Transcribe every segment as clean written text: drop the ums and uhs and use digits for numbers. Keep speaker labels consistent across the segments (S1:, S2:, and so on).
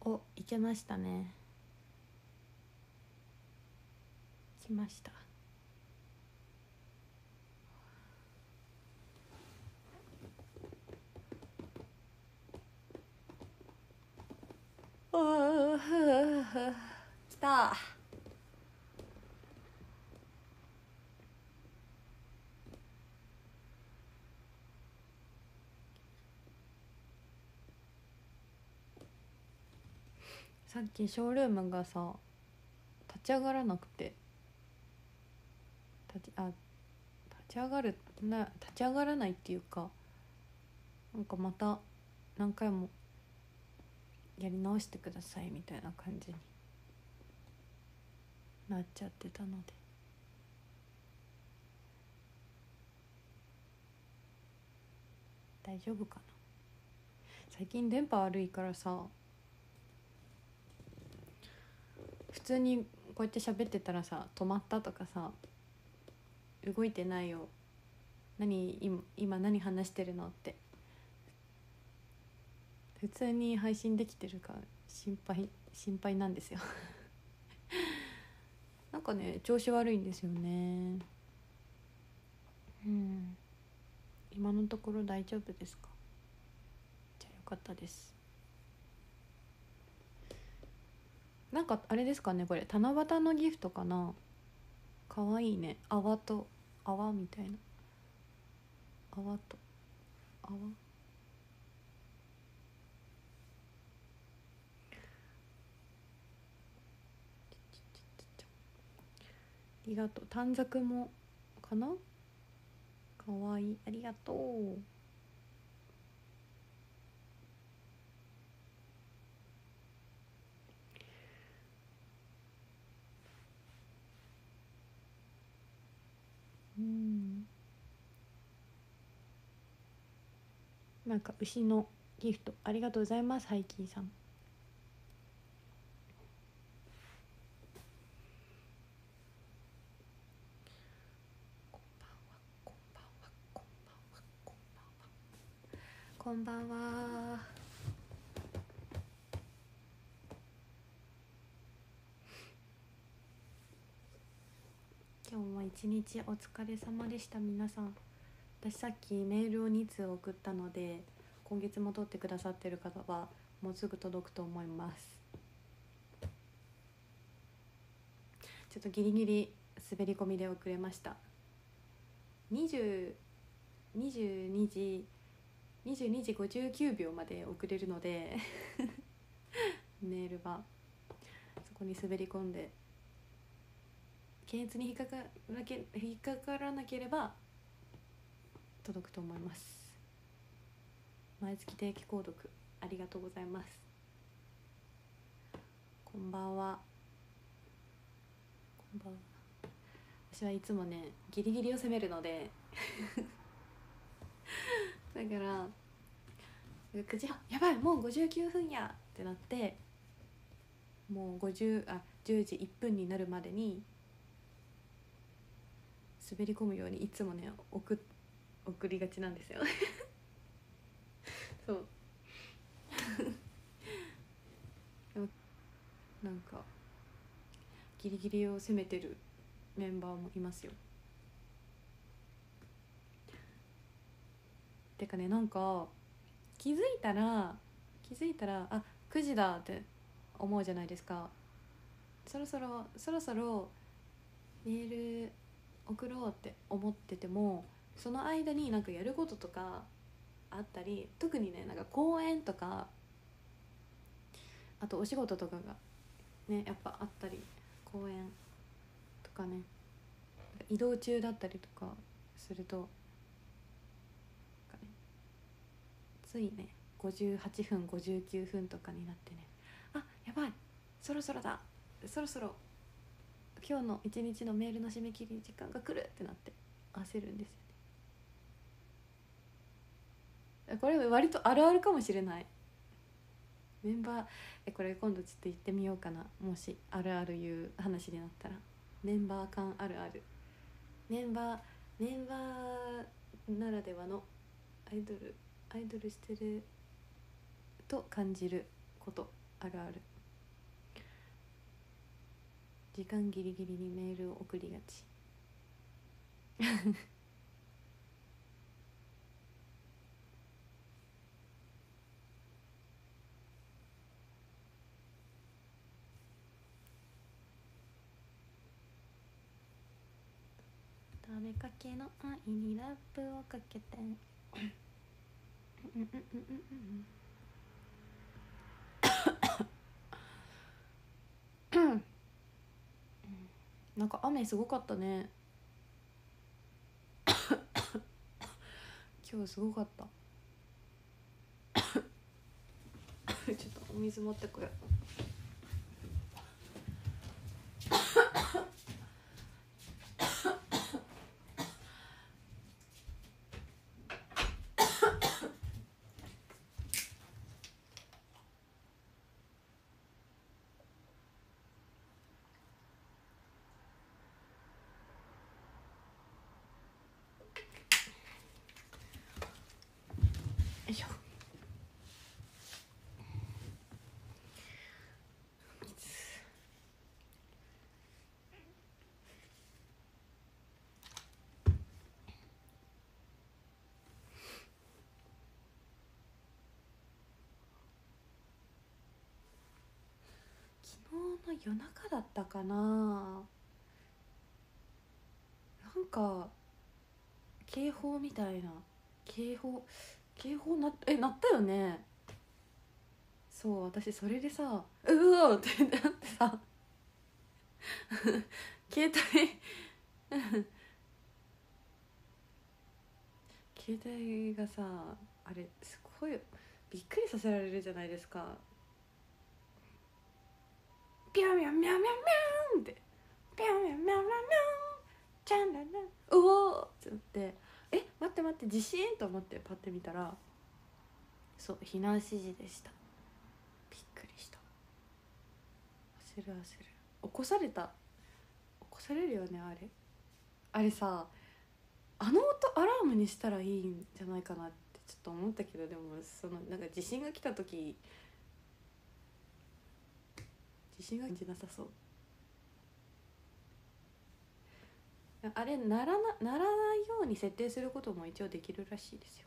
S1: お、いけましたね。来ました。来た。さっきショールームがさ立ち上がらなくて、立ち上がらないっていうか、なんかまた何回もやり直してくださいみたいな感じになっちゃってたので、大丈夫かな。最近電波悪いからさ、普通にこうやって喋ってたらさ、止まったとかさ、動いてないよ、今何話してるのって普通に配信できてるか心配なんですよなんかね、調子悪いんですよね。今のところ大丈夫ですか？じゃあよかったです。なんかあれですかね、これ七夕のギフトかな。かわいいね。泡みたいな、泡と泡。ありがとう。短冊もかな。かわいい、ありがとう。なんか牛のギフトありがとうございます、ハイキーさん。こんばんは。今日も一日お疲れ様でした、皆さん。私さっきメールを2通送ったので、今月も撮ってくださってる方はもうすぐ届くと思います。ちょっとギリギリ滑り込みで遅れました。22時59秒まで遅れるのでメールはそこに滑り込んで、検閲に引っかからなければ届くと思います。毎月定期購読ありがとうございます。こんばんは。私はいつもね、ギリギリを攻めるのでだから9時半、やばいもう59分やってなって、もう10時1分になるまでに滑り込むようにいつもね送りがちなんですよそうでもなんかギリギリを攻めてるメンバーもいますよ。てかね、なんか気づいたらあ、9時だって思うじゃないですか。そろそろメール送ろうって思ってても、その間になんかやることとかあったり、特にね、なんか公演とか、あとお仕事とかがねやっぱあったり、公演とかね、移動中だったりとかすると、なんかね、ついね58分59分とかになってね、あ、やばい、そろそろだ、そろそろ今日の一日のメールの締め切り時間が来るってなって焦るんですよね。これ割とあるあるかもしれない。メンバーこれ今度ちょっと言ってみようかな、もしあるある言う話になったら。メンバー間あるある、メンバーならではのアイドルしてると感じることあるある。時間ギリギリにメールを送りがち食べかけの愛にラップをかけてなんか雨すごかったね今日すごかったちょっとお水持ってこよう。よいしょ。昨日の夜中だったかな、なんか警報みたいな、警報鳴ったよね。そう私それでさうわってなってさ携帯がさ、あれすごいびっくりさせられるじゃないですか。ピャンピャンピャンピャンピャンってピャンピャンピャンピャンピャンチャンララうおーってなって、待って待って地震と思ってパッて見たら、そう避難指示でした。びっくりした。焦る。起こされるよね。あれさ、あの音アラームにしたらいいんじゃないかなってちょっと思ったけど、でもそのなんか地震が来た時地震が来なさそう。あれならないように設定することも一応できるらしいですよ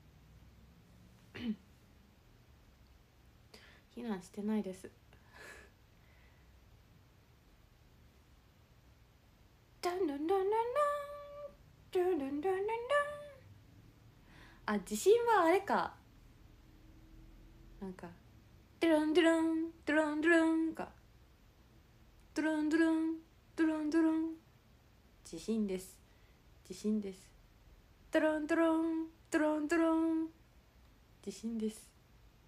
S1: 避難してないですダンダンダンダンダンダンダンダンダン。あ、地震はあれか、なんかドゥルンドゥルンドゥルンドゥルンか、ドゥルンドゥルンドゥルンドゥルン、地震です。ドゥルンドゥルンドゥルンドゥルン、地震です。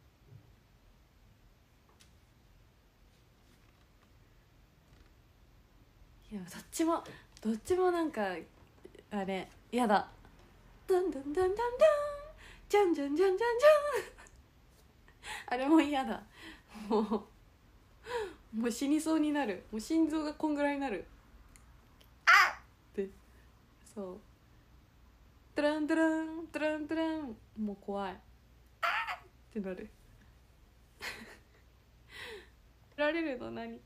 S1: いやどっちもなんかあれやだ。ダンダンダンダンダンジャンジャンジャンジャンジャンあれも嫌だ。もう死にそうになる。もう心臓がこんぐらいになる。あっってそうトゥラントゥラントゥラントゥラン、もう怖い。あっってなるられるの何。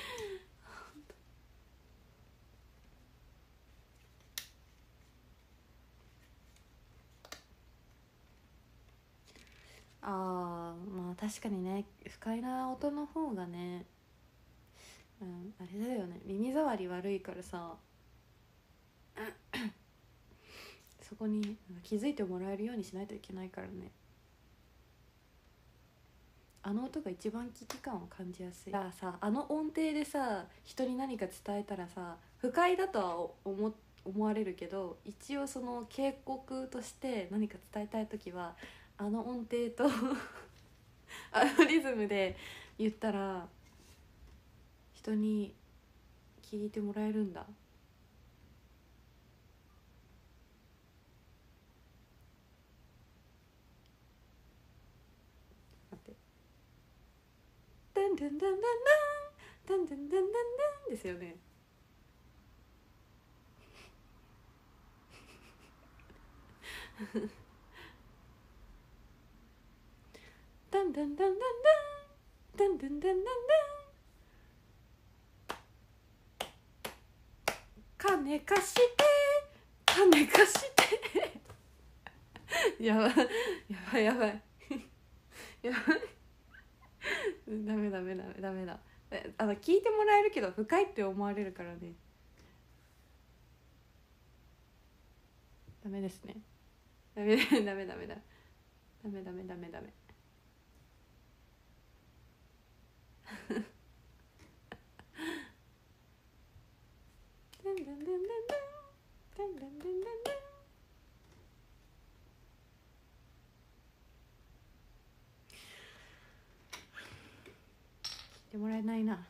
S1: あーまあ確かにね、不快な音の方がね、あれだよね、耳障り悪いからさそこに気づいてもらえるようにしないといけないからね。あの音が一番危機感を感じやすい。だからさ、あの音程でさ人に何か伝えたらさ不快だとは思われるけど、一応その警告として何か伝えたい時はあの音程とあのリズムで言ったら人に聞いてもらえるんだ。待って、ダンダンダンダンダンダンダンダンダンダンですよね。ダンダンダンダンダンダンダンダンダンダン、金貸して金貸してやばいやばいやばいやばいダメダメダメダメだ。聞いてもらえるけど深いって思われるからね。ダメですね。ダメダメダメダメダメダメダメダメダメ聞いてもらえないな。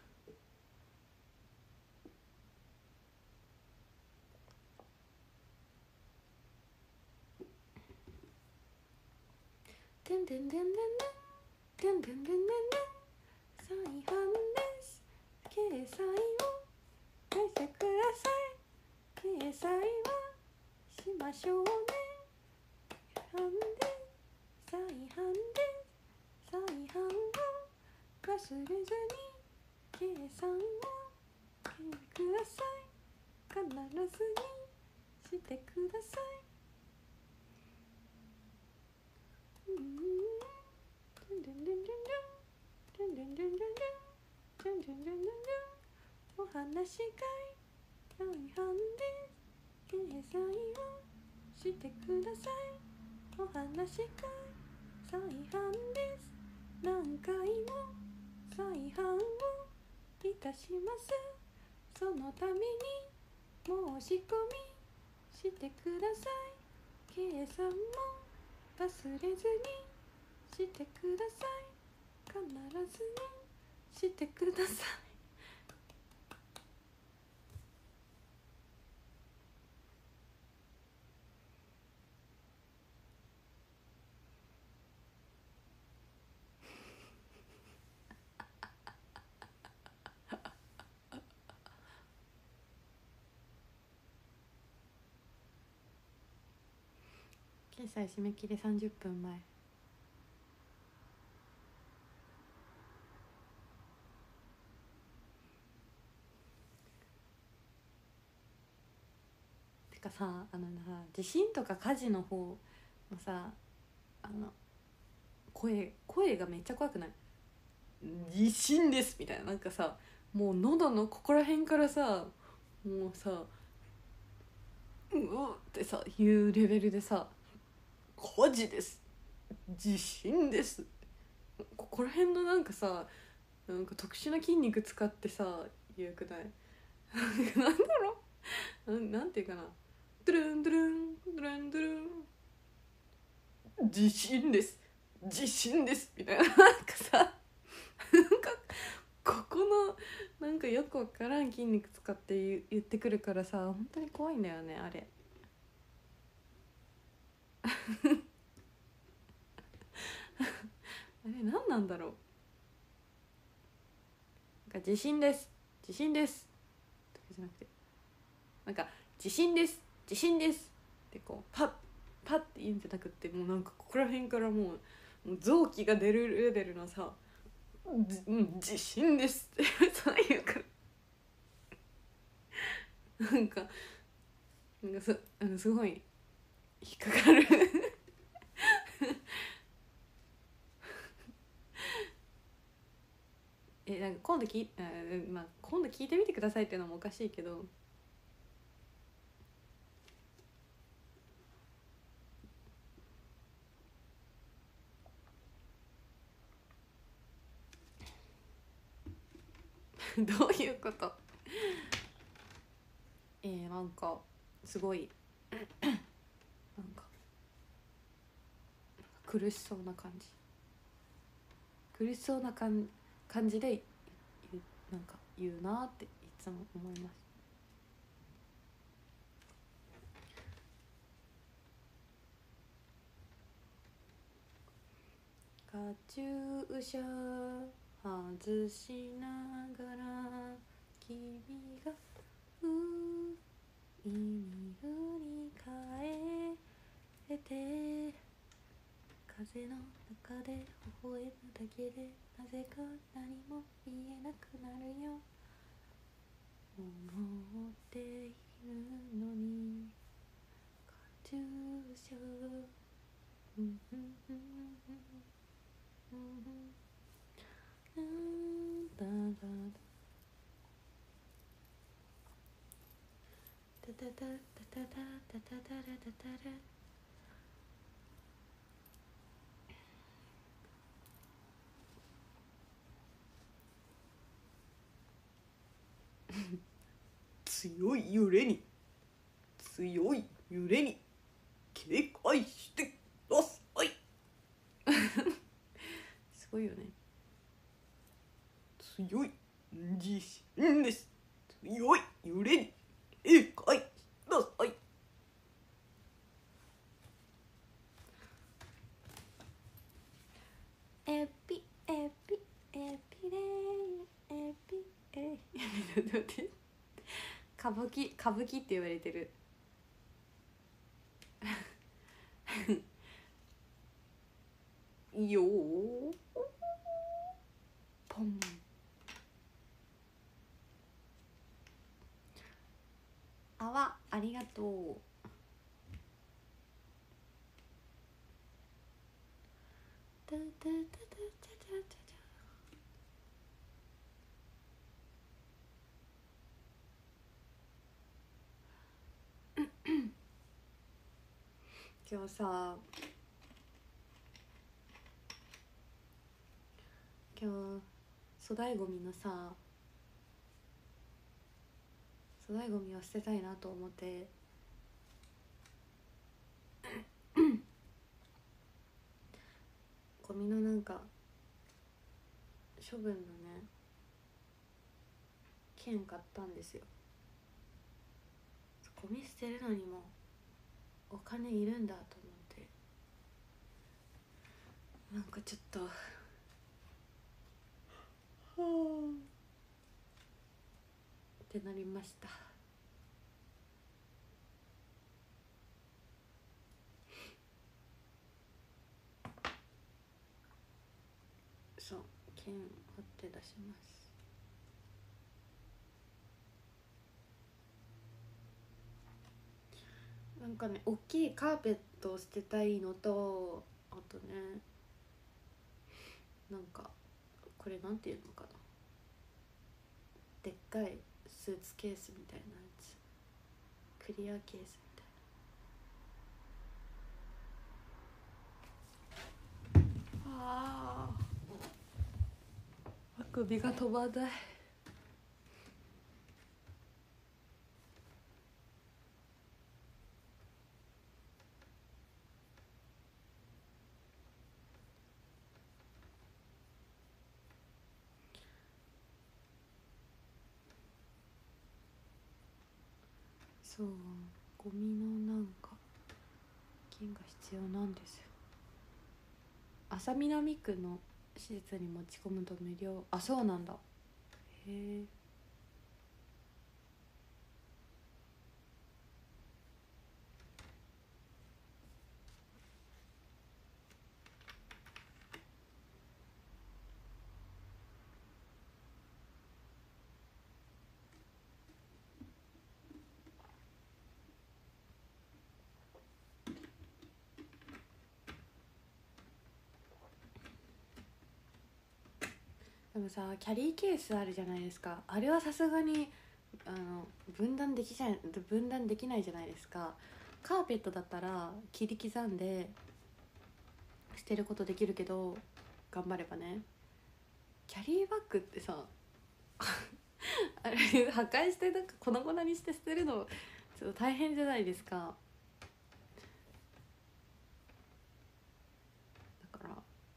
S1: てんてんてんてんてんてんてんてんてん再販です。掲載を返してください。掲載はしましょうね。再販です再販です再販を忘れずに計算をしてください。必ずにしてください。お話し会再販です掲載をしてください。お話し会再販です。何回も再販をいたします。そのために申し込みしてください。計算も忘れずにしてください。必ずにしてください。決済締め切り30分前。てかさ、地震とか火事の方のさ、声がめっちゃ怖くない？地震ですみたいな、なんかさ、もう喉のここら辺からさ、もうさ、うおってさいうレベルでさ、火事です、地震です、ここら辺のなんかさ、なんか特殊な筋肉使ってさ言うくない？なんだろう、なんていうかな、ドゥルンドゥルンドゥルンドゥルン、地震です地震ですみたいな、なんかさ、なんかここのなんかよくわからん筋肉使って言ってくるからさ、本当に怖いんだよねあれ。あれ何なんだろう。なんか地震です地震ですとかじゃなくて、なんか地震です地震ですってこうパッパッって言うんじゃなくて、もうなんかここら辺からもう臓器が出るレベルのさ、地震ですってそういうか、なんかすごい引っかかるなんか今度今度聞いてみてくださいっていうのもおかしいけど、どういうこと？なんかすごいなんか苦しそうな感じ、苦しそうな感じでなんか言うなっていつも思います。カチューシャ外しながら君が海に振り返って風風の中で微笑むだけでなぜか何も言えなくなるよ思っているのにカチューシャダダダダダダダダダダダダダ強い揺れに強い揺れに警戒してくださいすごいよね強い地震です強い揺れに警戒してくださいエピエピエピレイエピエイ歌舞伎って言われてるよーポン泡ありがとうタタタタタタタ今日さ粗大ごみのさ粗大ごみを捨てたいなと思ってゴミのなんか処分のね券買ったんですよゴミ捨てるのにもお金いるんだと思ってなんかちょっとってなりましたそう券貼って出しますなんかね大きいカーペットを捨てたいのとあとねなんかこれなんていうのかなでっかいスーツケースみたいなやつクリアケースみたいなあくびが飛ばないそうゴミのなんか金が必要なんですよ安佐南区の施設に持ち込むと無料あそうなんだへえでもさキャリーケースあるじゃないですかあれはさすがに分断できないじゃないですかカーペットだったら切り刻んで捨てることできるけど頑張ればねキャリーバッグってさあれ破壊してなんか粉々にして捨てるのちょっと大変じゃないですかだから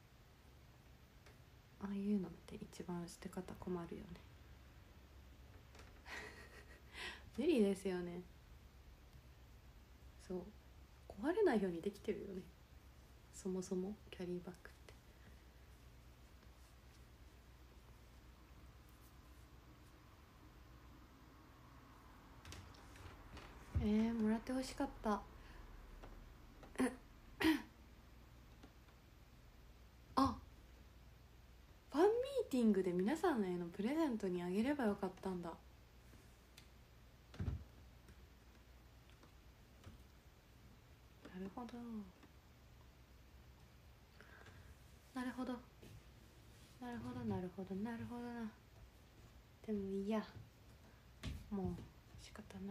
S1: ああいうのって一番捨て方困るよね無理ですよねそう壊れないようにできてるよねそもそもキャリーバッグってもらってほしかったティングで皆さんへのプレゼントにあげればよかったんだ。なるほどなるほどなるほどなるほどなるほどな。でもいいや、もう仕方ない。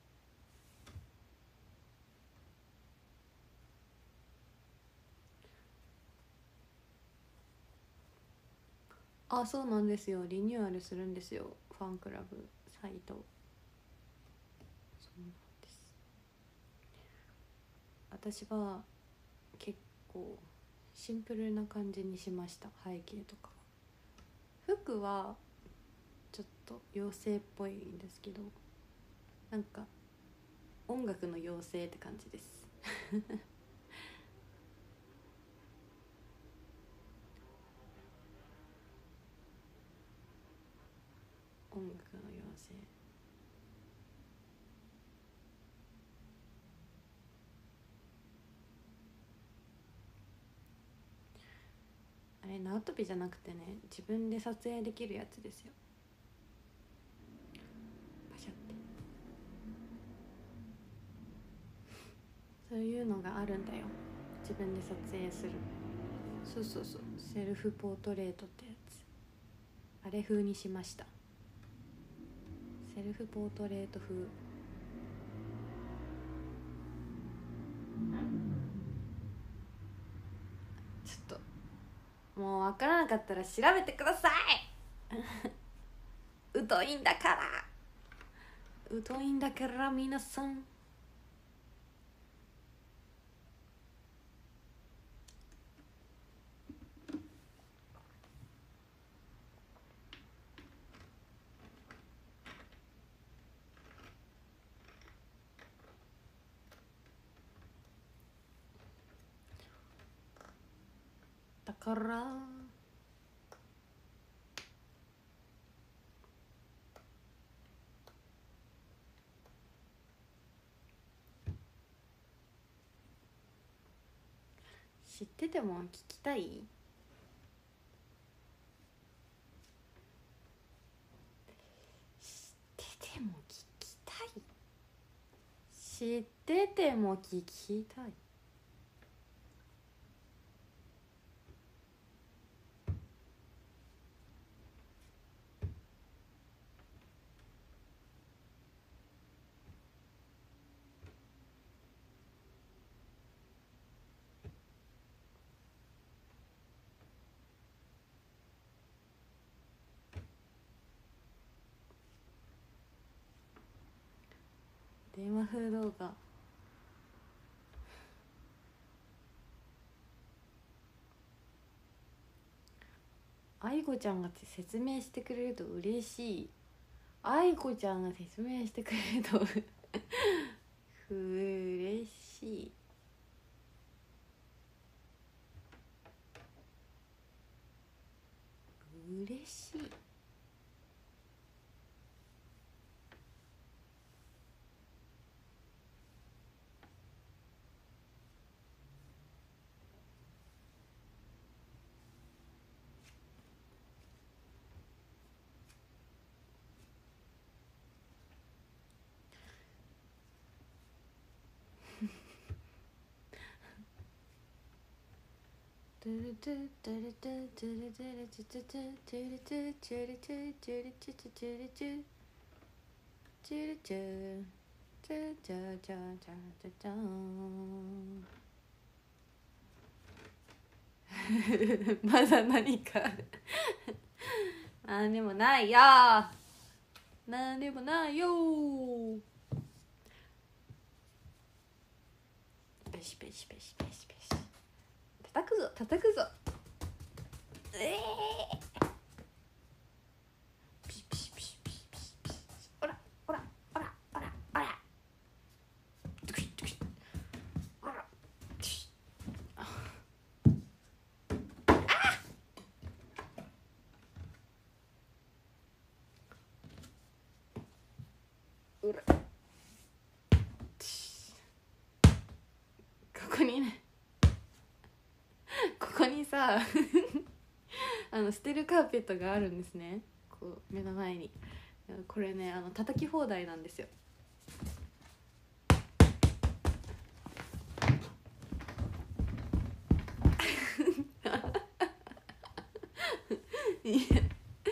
S1: あ、そうなんですよ、リニューアルするんですよ、ファンクラブサイト。そうなんです。私は結構シンプルな感じにしました。背景とか服はちょっと妖精っぽいんですけど、なんか音楽の妖精って感じです音楽の妖精。あれ縄跳びじゃなくてね、自分で撮影できるやつですよ。パシャって、そういうのがあるんだよ、自分で撮影する。そうそうそう、セルフポートレートってやつ、あれ風にしました。セルフポートレート風。ちょっともう分からなかったら調べてください疎いんだから疎いんだから皆さん。だから知ってても聞きたい。知ってても聞きたい。知ってても聞きたい。電話風動画、愛子ちゃんが説明してくれると嬉しい。愛子ちゃんが説明してくれると嬉しい。嬉しい。トゥルトゥトゥルトゥトゥルトゥルトゥトゥトゥトゥルトゥトゥルトゥトゥルトゥトゥトゥルトゥトゥルトゥトゥチャチャチャチャチャーンまだ何かなんでもないよ、なんでもないよ。ペシペシペシペシペシ叩くぞ叩くぞ。ピシピシピシピシピシピシ、オラオラオラオラオラドキドキオラティシオラティシ、ここにね、ここにさ捨てるカーペットがあるんですね、こう目の前に。これね叩き放題なんですよ。いや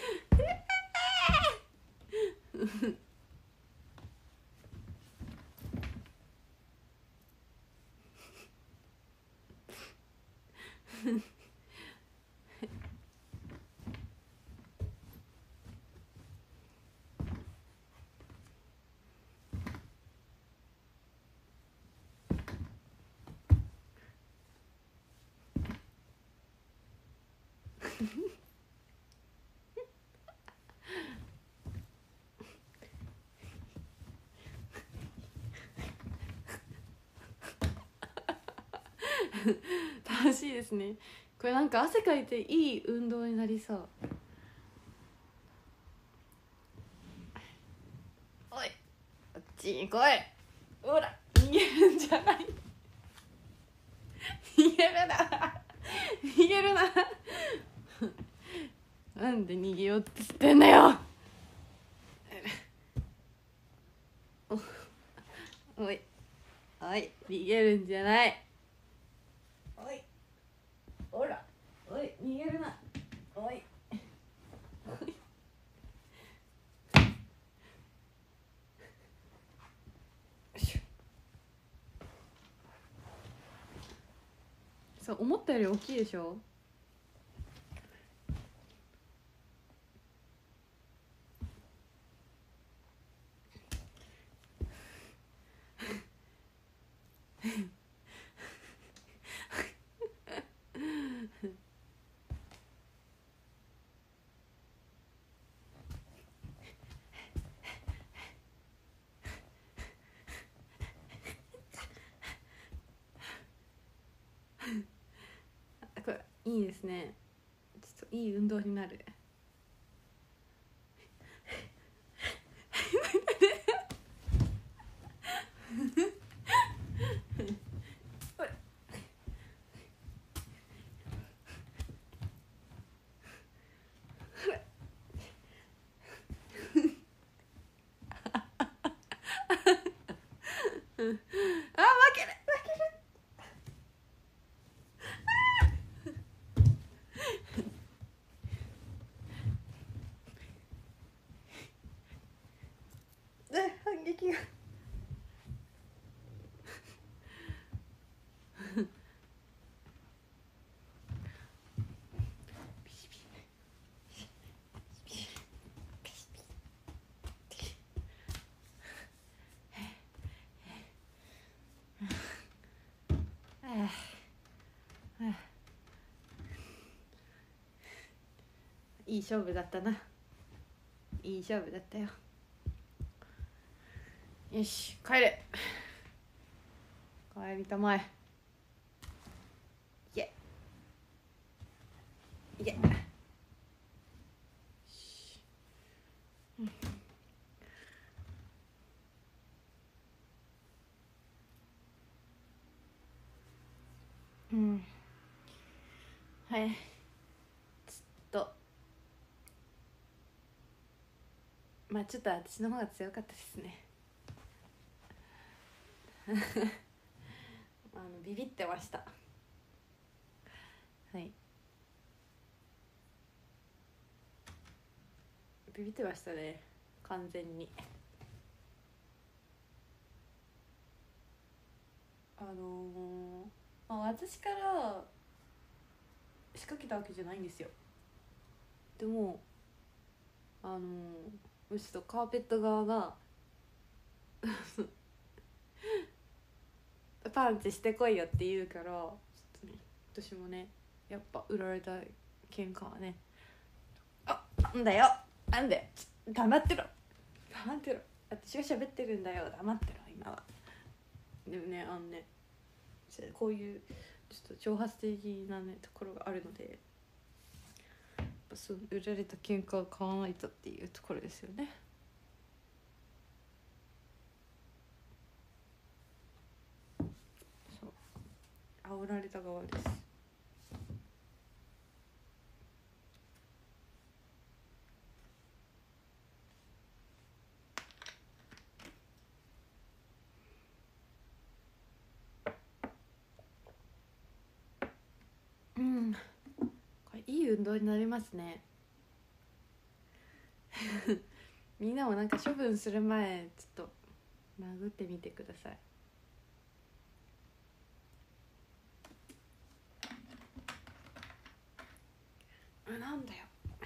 S1: 楽しいですね。これなんか汗かいていい運動になりそう。おいこっちに来い、ほら逃げるんじゃない、逃げるな逃げるななんで逃げようって言ってんだよおいおい逃げるんじゃない、おいほらおい逃げるな、おいそう思ったより大きいでしょ。これいいですね、ちょっといい運動になる。あ負ける負ける反撃がいい勝負だったな、いい勝負だったよ。よし帰れ、帰りたまえ、いけいけ、うんはい、ちょっとまあちょっと私の方が強かったですねビビってました。はいビビってましたね完全に。まあ、私から仕掛けたわけじゃないんですよ。でもうちとカーペット側がパンチしてこいよって言うから、ちょっとね私もねやっぱ売られた喧嘩はね、あなんだよなんで黙ってろ黙ってろ、私が喋ってるんだよ黙ってろ今は。でもねこういうちょっと挑発的なねところがあるので、やっぱそう売られた喧嘩を買わないとっていうところですよね。そう煽られた側です。 い運動になりますねみんなもなんか処分する前ちょっと殴ってみてください。なんだよ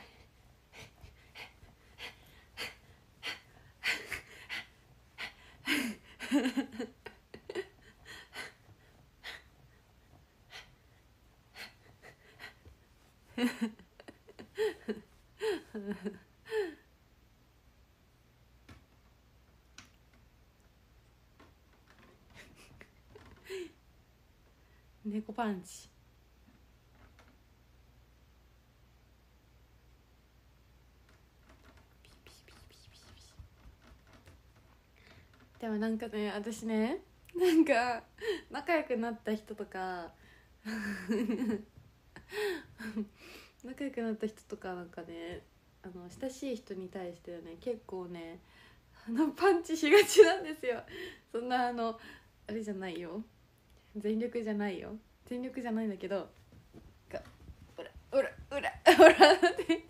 S1: 猫パンチ。でもなんかね、私ね、なんか仲良くなった人とか仲良くなった人とかなんかね、親しい人に対してはね、結構ねパンチしがちなんですよ。そんなあれじゃないよ、全力じゃないよ、全力じゃないんだけど、オラオラオラオラって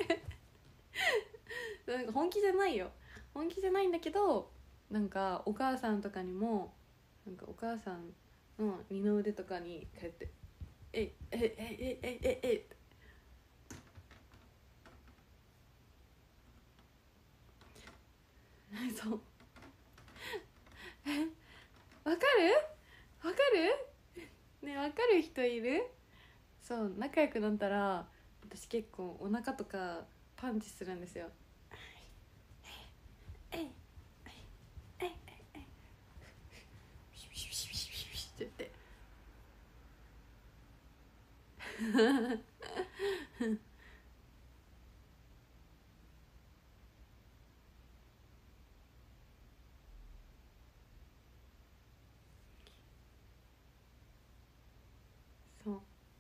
S1: なんか本気じゃないよ、本気じゃないんだけど、なんかお母さんとかにも、なんかお母さんの二の腕とかにこうやって「えいえいえいえいえいえいえい」ってそうわかるわかるね、わかる人いる？そう、仲良くなったら私結構お腹とかパンチするんですよ。えいえいえいえいシュシュシュシュシュシュって言ってそう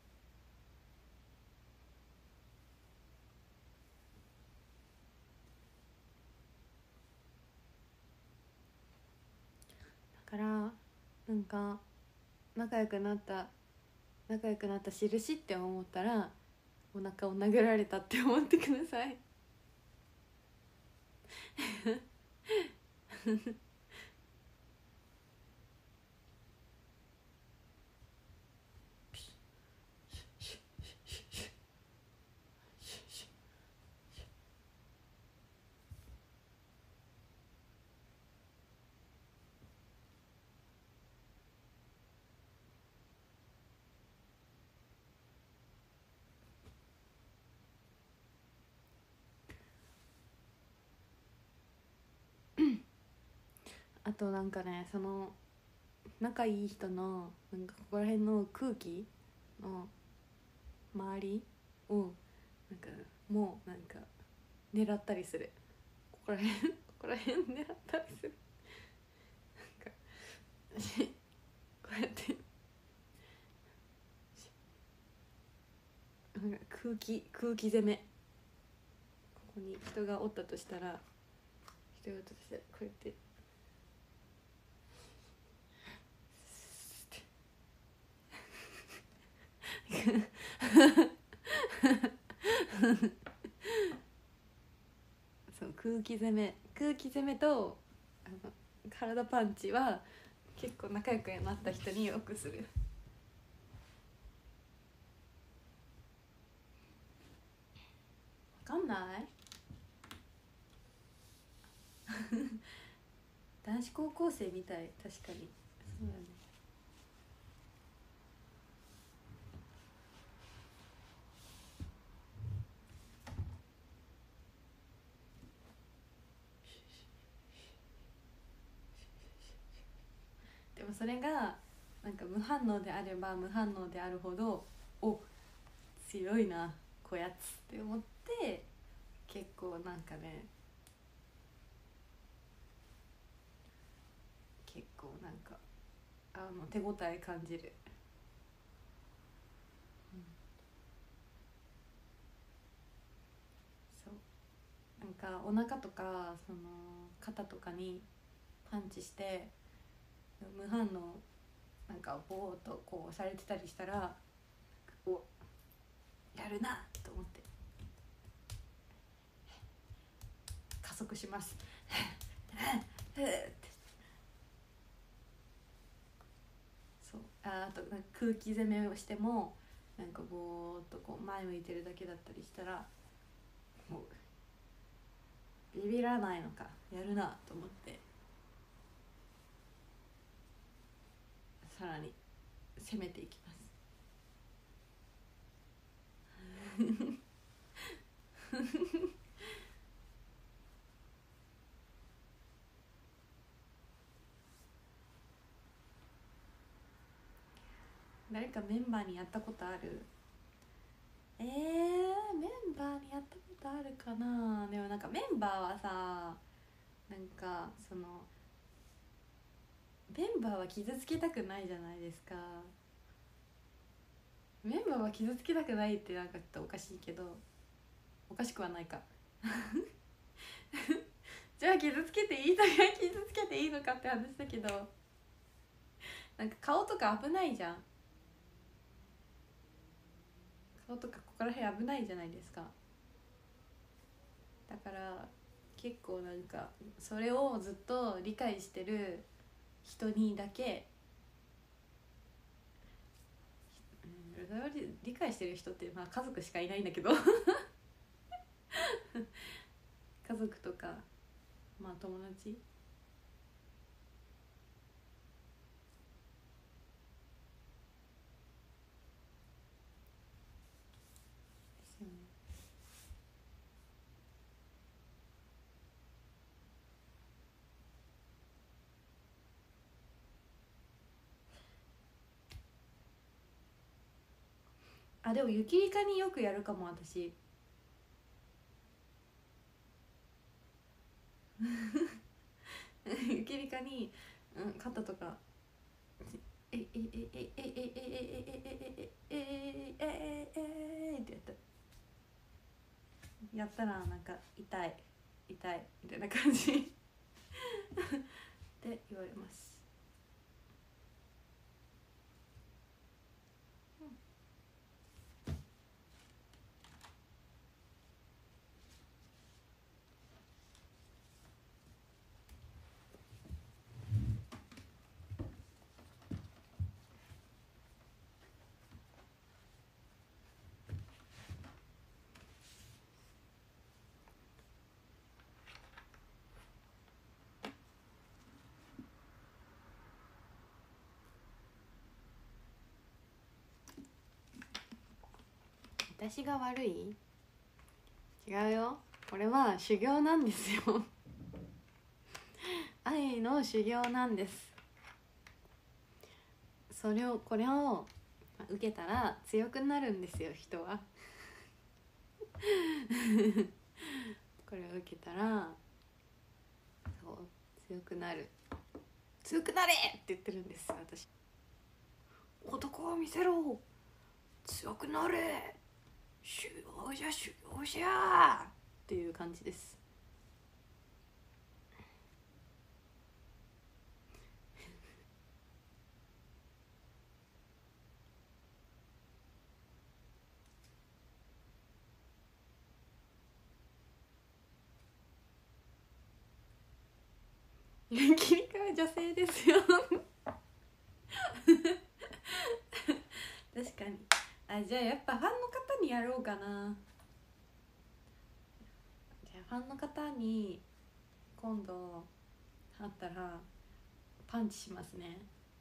S1: だからなんか仲良くなった仲良くなった印って思ったらお腹を殴られたって思ってくださいあとなんかね、その仲いい人のなんかここら辺の空気の周りをなんかもうなんか狙ったりする。ここら辺ここら辺狙ったりする。なんかこうやってなんか空気攻め。ここに人がおったとしたら、人がおったとしたらこうやってそう空気攻めと体パンチは結構仲良くなった人によくする。わかんない男子高校生みたい、確かにそうだね。でもそれがなんか無反応であれば無反応であるほど、お、強いなこやつって思って、結構なんかね、結構なんか手応え感じる、うん、そうなんかお腹とかその肩とかにパンチして無反応なんかボーっとこうされてたりしたら、おやるなと思って加速しますそう、あと空気攻めをしてもなんかぼーっとこう前向いてるだけだったりしたらもうビビらないのかやるなと思ってさらに攻めていきます誰かメンバーにやったことある？メンバーにやったことあるかな。でもなんかメンバーはさ、なんかそのメンバーは傷つけたくないじゃないですか。メンバーは傷つけたくないってなんかちょっとおかしいけど、おかしくはないかじゃあ傷つけていいとか傷つけていいのかって話だけど、なんか顔とか危ないじゃん。顔とかここら辺危ないじゃないですか。だから結構なんかそれをずっと理解してる人にだけ、それを理解してる人ってまあ家族しかいないんだけど家族とかまあ友達ですよね。あ、でもゆきりかによくやるかも私ゆきりかに、肩とかえええええええええええええってやったらなんか痛い痛いみたいな感じって言われます。私が悪い？違うよ、これは修行なんですよ愛の修行なんです。これを受けたら強くなるんですよ、人はこれを受けたらそう強くなる、強くなれって言ってるんです私。男を見せろ、強くなれ、修行じゃ修行じゃっていう感じです。切り替え女性ですよ確かに。じゃあやっぱファンの方にやろうかな。じゃあファンの方に今度会ったらパンチしますね。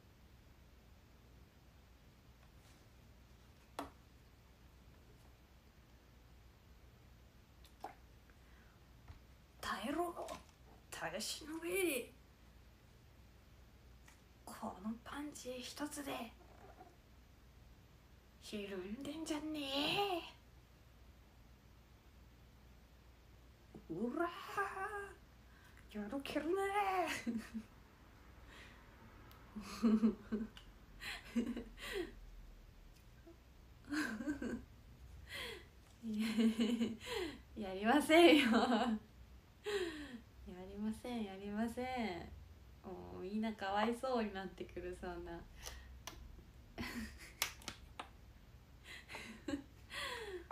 S1: 耐えろ、耐えしのべ、このパンチ一つでひるんでんじゃねえ、うらーやるけるねやりませんよやりませんやりません。もうみんなかわいそうになってくる、そんな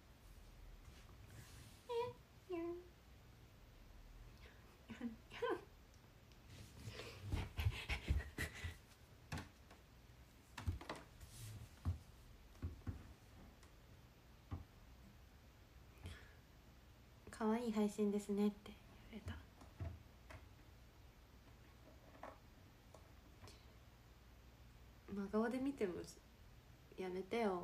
S1: 可愛い配信ですねって言われた。真顔で見てもやめてよ。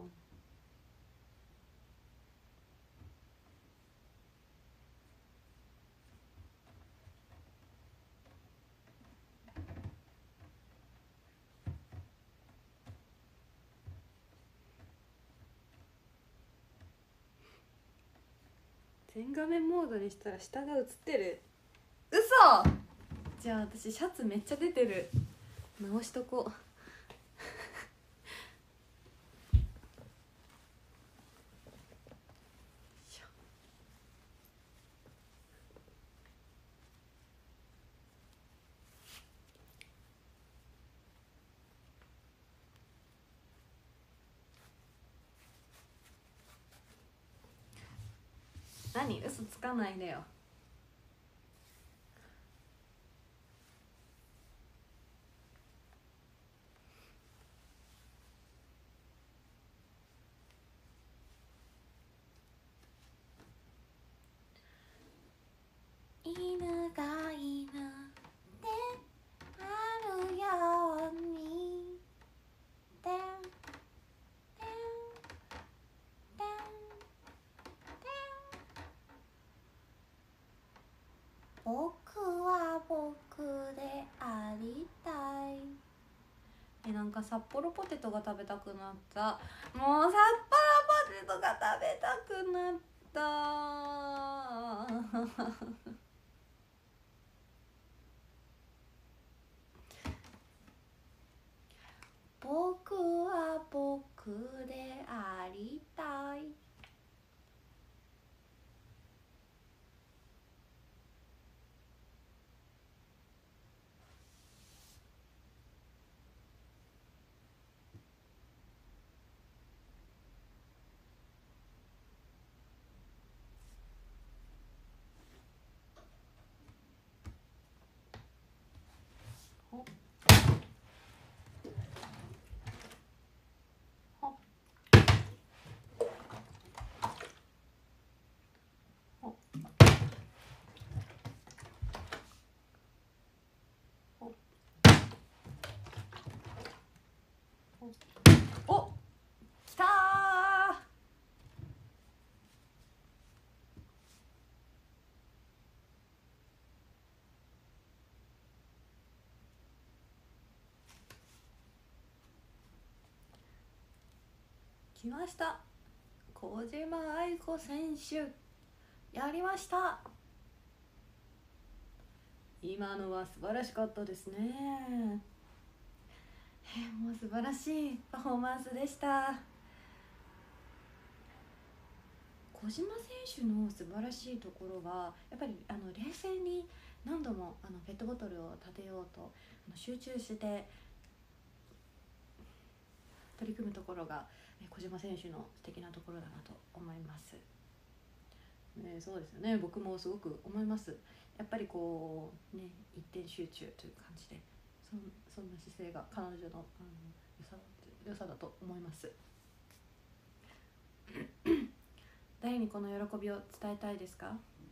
S1: 全画面モードにしたら下が映ってる。嘘。じゃあ私シャツめっちゃ出てる。直しとこう。何、嘘つかないでよ。犬が犬であるようにでんでんでんでん僕は僕でありたい。なんか札幌ポテトが食べたくなった。もう札幌ポテトが食べたくなった僕は僕でありたい。ほほほほお、きたー。来ました、小島愛子選手。やりました。今のは素晴らしかったですね。もう素晴らしいパフォーマンスでした。 小島選手の素晴らしいところはやっぱり冷静に何度もペットボトルを立てようと集中して取り組むところが小島選手の素敵なところだなと思います、そうですよね。僕もすごく思います。やっぱりこうね、一点集中という感じでそんな姿勢が彼女の、良さだと思います。誰にこの喜びを伝えたいですか？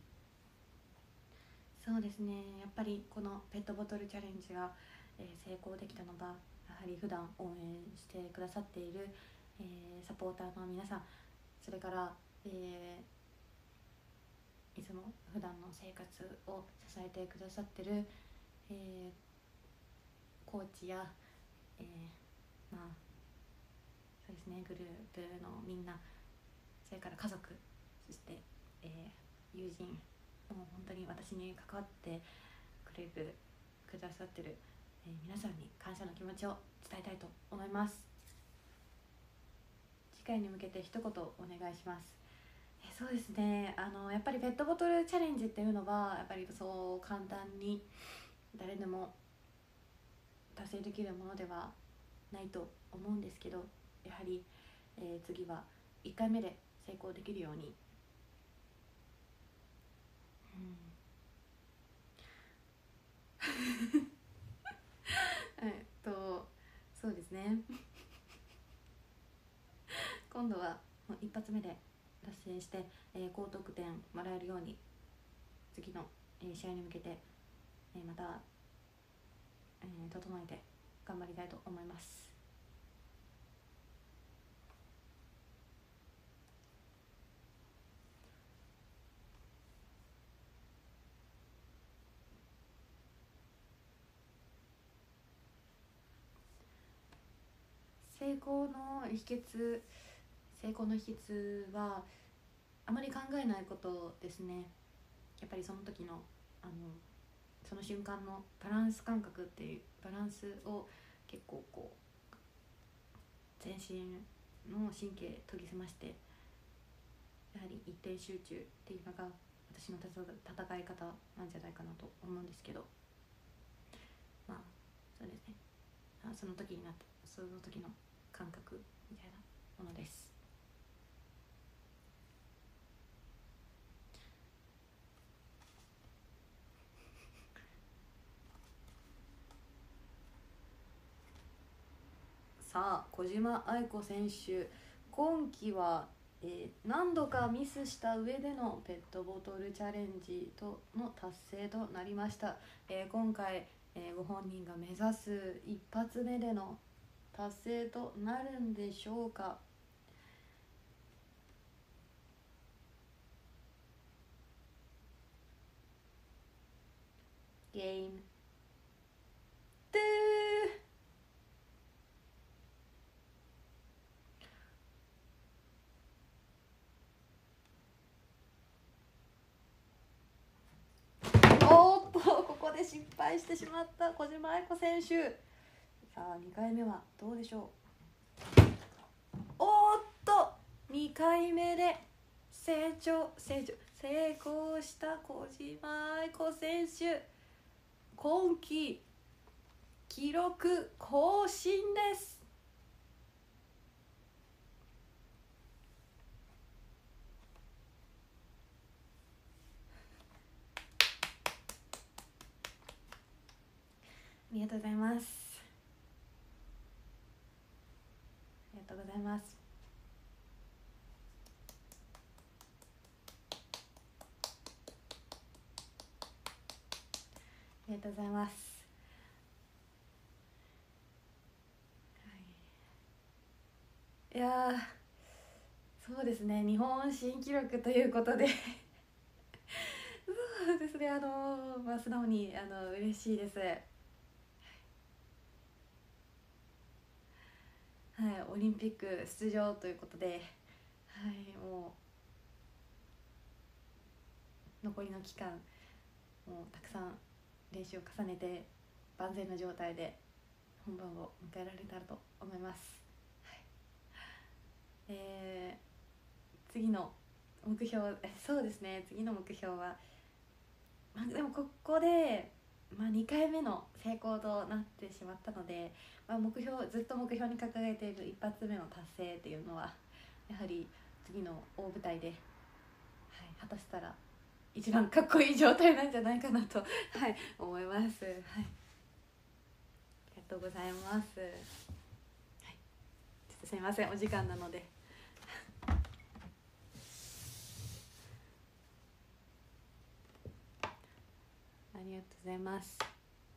S1: そうですね、やっぱりこのペットボトルチャレンジが、成功できたのはやはり普段応援してくださっている、サポーターの皆さん、それから、いつも普段の生活を支えてくださってる、コーチや、まあそうですね、グループのみんな、それから家族、そして、友人、もう本当に私に関わってくださってる、皆さんに感謝の気持ちを伝えたいと思います。次回に向けて一言お願いします。そうですね、やっぱりペットボトルチャレンジっていうのはやっぱりそう簡単に誰でも達成できるものではないと思うんですけど、やはり、次は1回目で成功できるように、そうですね今度はもう一発目で達成して、高得点もらえるように次の、試合に向けて、また、整えて頑張りたいと思います。成功の秘訣はあまり考えないことですね。やっぱりその時のその瞬間のバランス感覚っていうバランスを結構こう全身の神経研ぎ澄まして、やはり一点集中っていうのが私の戦い方なんじゃないかなと思うんですけど、まあそうですね、その時の感覚みたいなものです。さあ、小島愛子選手、今季は、何度かミスした上でのペットボトルチャレンジの達成となりました。今回、ご本人が目指す一発目での達成となるんでしょうか。ゲームトゥー、おーっとここで失敗してしまった小島愛子選手。さあ2回目はどうでしょう。おーっと2回目で成功した小島愛子選手、今季記録更新です。ありがとうございます。ありがとうございます。ありがとうございます。いやそうですね、日本新記録ということでそうですね、素直に嬉しいです。はい、オリンピック出場ということで、はい、もう残りの期間もうたくさん練習を重ねて万全の状態で本番を迎えられたらと思います。はい、次の目標、そうですね、次の目標は、でもここで、2回目の成功となってしまったので、ずっと目標に掲げている一発目の達成っていうのはやはり次の大舞台で、果たしたら一番かっこいい状態なんじゃないかなと思います。ありがとうございます。ちょっとすいません、お時間なのでありがとうございます。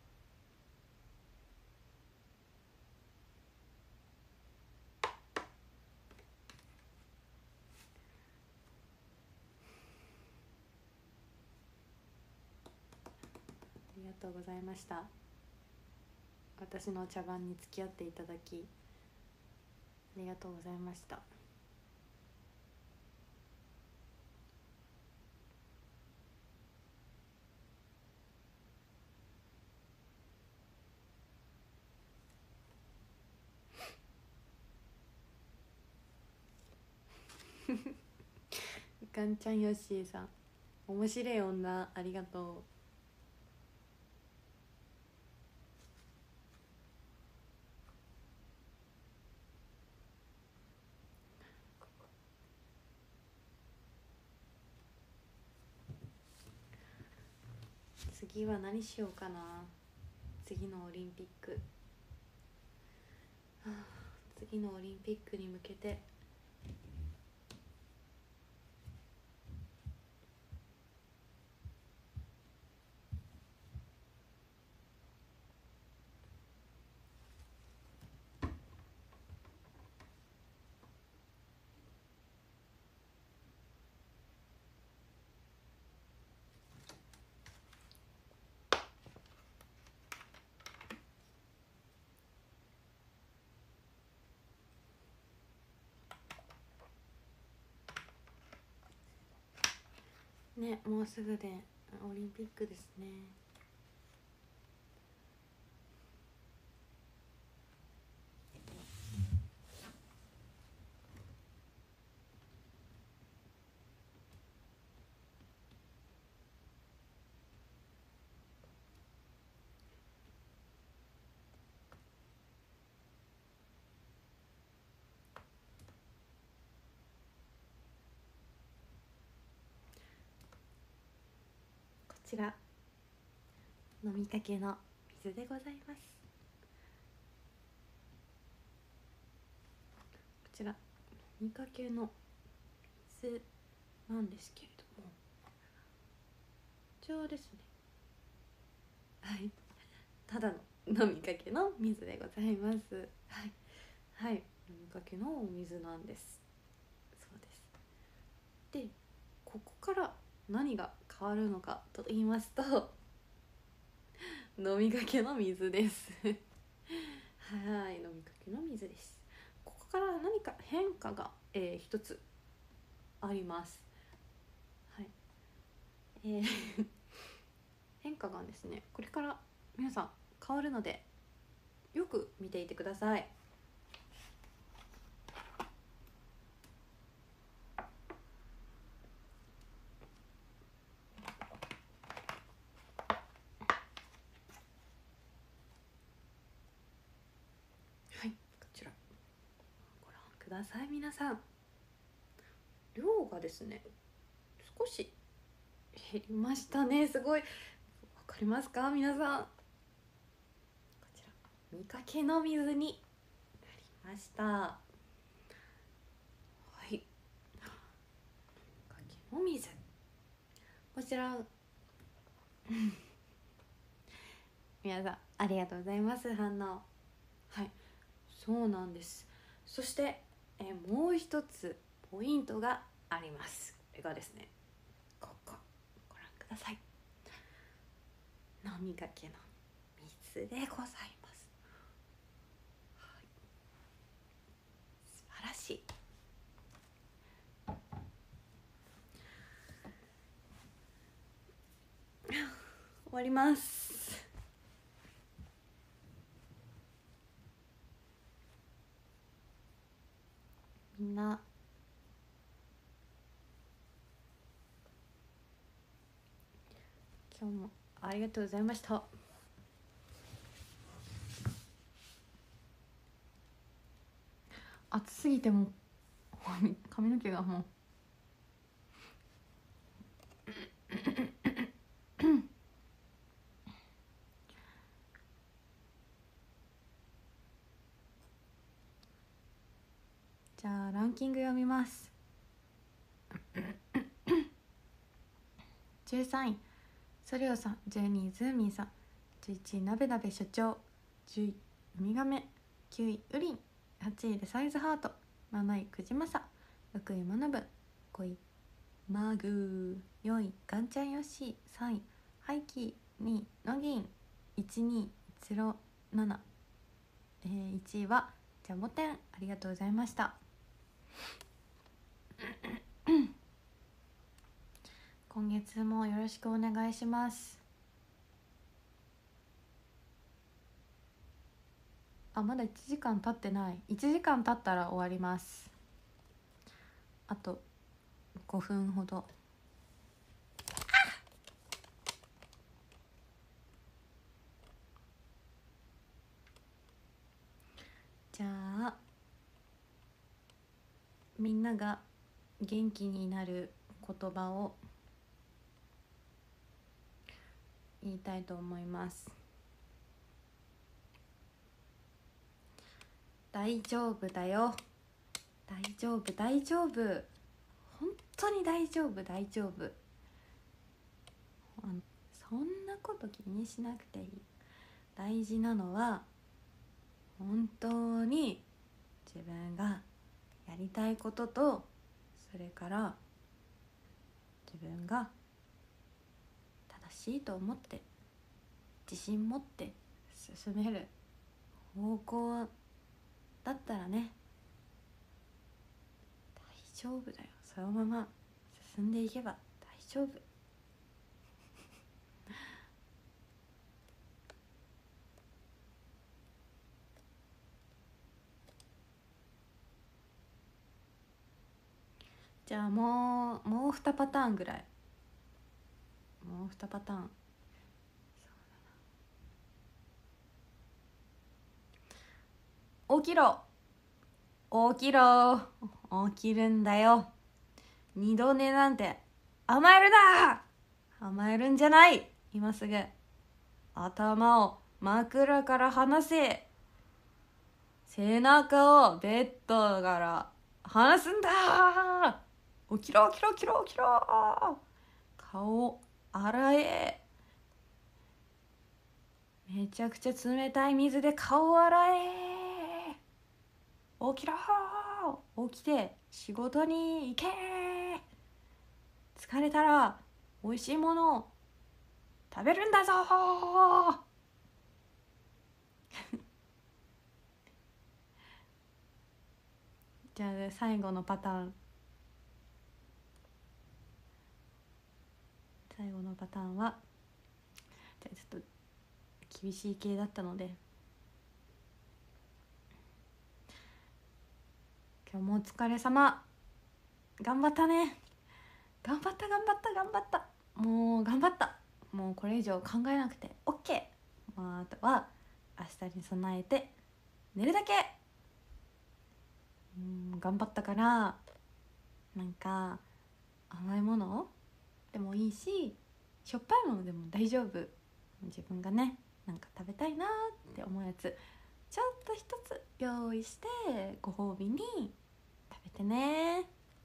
S1: ありがとうございました。私の茶番に付き合っていただきありがとうございました。ガンちゃんよっしーさん、面白い女ありがとう。次は何しようかな。次のオリンピック、次のオリンピックに向けてね、もうすぐでオリンピックですね。こちら飲みかけの水でございます。こちら飲みかけの水なんですけれども、こちらですね、ただの飲みかけの水でございます。飲みかけのお水なんです。そうです。で、ここから何が変わるのかと言いますと、飲みかけの水です飲みかけの水です。ここから何か変化が、一つあります。変化がですね、これから皆さん変わるのでよく見ていてください。こちらご覧ください。皆さん、量がですね少し減りましたね。すごい、わかりますか皆さん。こちら見かけの水になりました。見かけの水、こちら皆さんありがとうございます。反応、そうなんです。そして、もう一つポイントがあります。これがですね、ここご覧ください。飲みかけの水でございます。素晴らしい。終わります。みんな今日もありがとうございました。暑すぎても髪の毛がもうじゃあランキング読みます。13位ソリオさん、12位ズーミンさん、11位なべなべ所長、10位ウミガメ、9位ウリン、8位でサイズハート、7位くじまさ、6位マナブ、5位マグー、4位ガンちゃんよし、3位ハイキー、2位ノギン、1207、1位はジャボテン。ありがとうございました。今月もよろしくお願いします。あ、まだ1時間経ってない。1時間経ったら終わります。あと5分ほど。じゃあみんなが元気になる言葉を言いたいと思います。大丈夫だよ、大丈夫大丈夫、本当に大丈夫大丈夫、そんなこと気にしなくていい。大事なのは本当に自分がやりたいことと、それから自分が正しいと思って自信持って進める方向だったらね、大丈夫だよ。そのまま進んでいけば大丈夫。じゃあもう2パターンぐらい、もう2パターン。起きろ起きろ起きるんだよ。二度寝なんて甘えるな。甘えるんじゃない。今すぐ頭を枕から離せ。背中をベッドから離すんだ。起きろ起きろ起きろ起きろ。顔洗え。めちゃくちゃ冷たい水で顔を洗え。起きろ。起きて仕事に行け。疲れたら美味しいものを食べるんだぞ。じゃあ最後のパターン、最後のパターンはじゃあちょっと厳しい系だったので、今日もお疲れ様。頑張ったね。頑張った頑張った頑張った。もう頑張った。もうこれ以上考えなくて OK。 あとは明日に備えて寝るだけ。頑張ったから、なんか甘いものでもいいし、しょっぱいものでも大丈夫。自分がね、なんか食べたいなって思うやつちょっと一つ用意してご褒美に食べてね。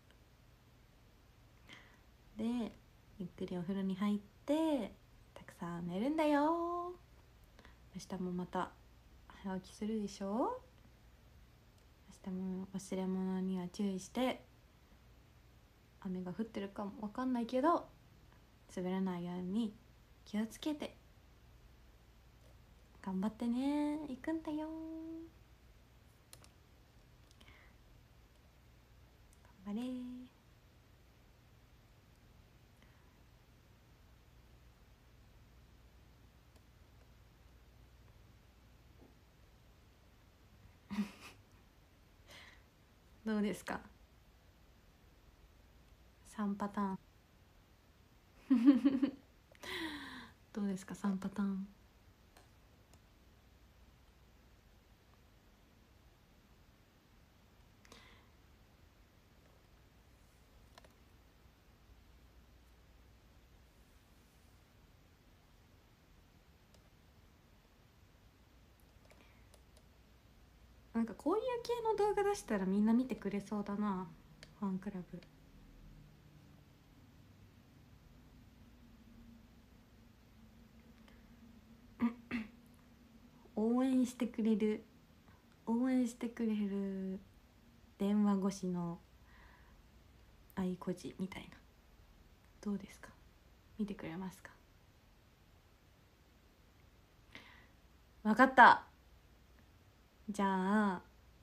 S1: でゆっくりお風呂に入ってたくさん寝るんだよ。明日もまた早起きするでしょ。明日も忘れ物には注意して、雨が降ってるかもわかんないけど滑らないように気をつけて頑張ってね。行くんだよ。頑張れ。どうですか3パターン。 どうですか3パターン。なんかこういう系の動画出したらみんな見てくれそうだな、ファンクラブ。応援してくれる電話越しの愛こじみたいな、どうですか、見てくれますか。わかった、じゃあ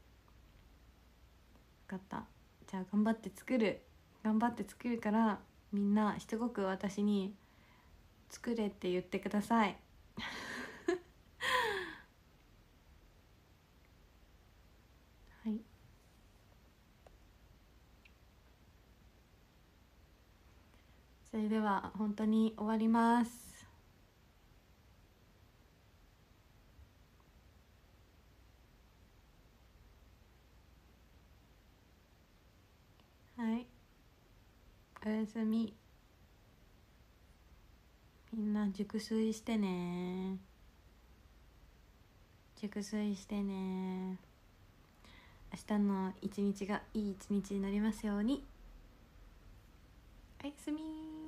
S1: 分かった、じゃあ頑張って作るからみんなしつこく私に作れって言ってください。はい、それでは本当に終わります。はい、おやすみ。みんな熟睡してね、熟睡してね。明日の一日がいい一日になりますように。おやすみ。